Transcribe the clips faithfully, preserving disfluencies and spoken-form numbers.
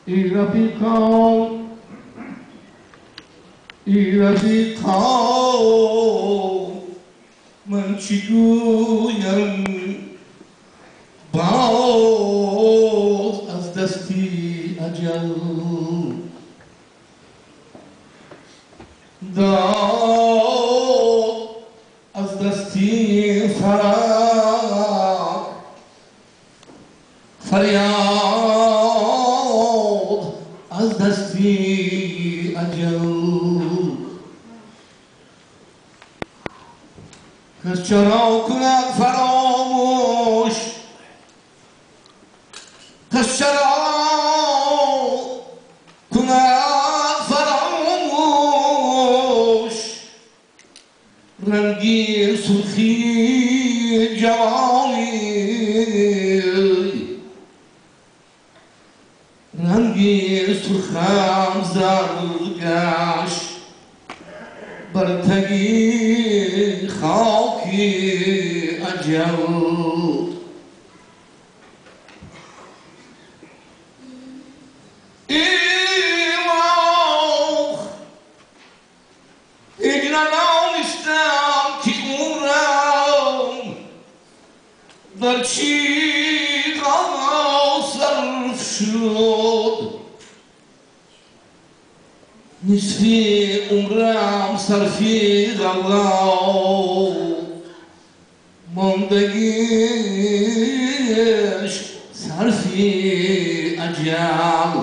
ای رفیقان ای رفیقان من چی گویم باز از دستی اجل داد از دستی فراق فریاد از دستی اجل کس چرا کند فراموش کس چرا کند فراموش رنگی سرخی جوانی رنگی سرخم زرد گشت بر تگی خاکی اجل ایوه این ندانستم که عمرم در چی صرف شد نصفی عمرم صرفی غلا ماندگیش صرفی اجل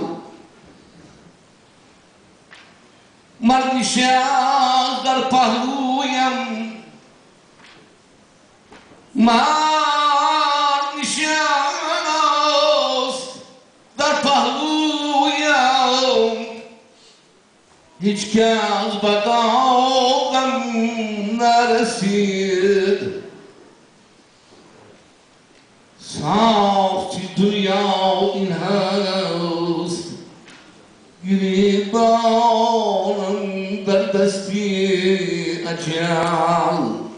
مرد نشست در پهلویم مرد نشست در پهلویم هیچ کس به داغم نرسید ساختی دنیا این هست گریبانم در دستی اجل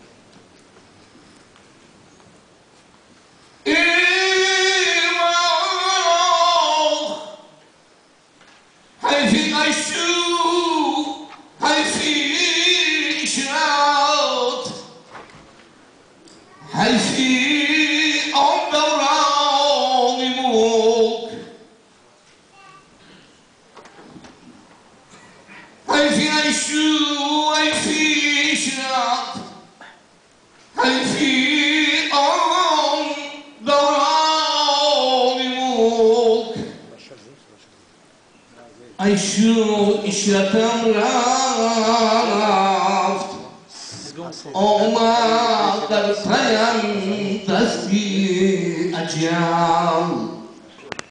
حیفی آن دوران ملک حیفی عیشو حیفی عشرت حیفی آن دوران ملک عیشو عشرتم رفت آمد در پیم دستی اجل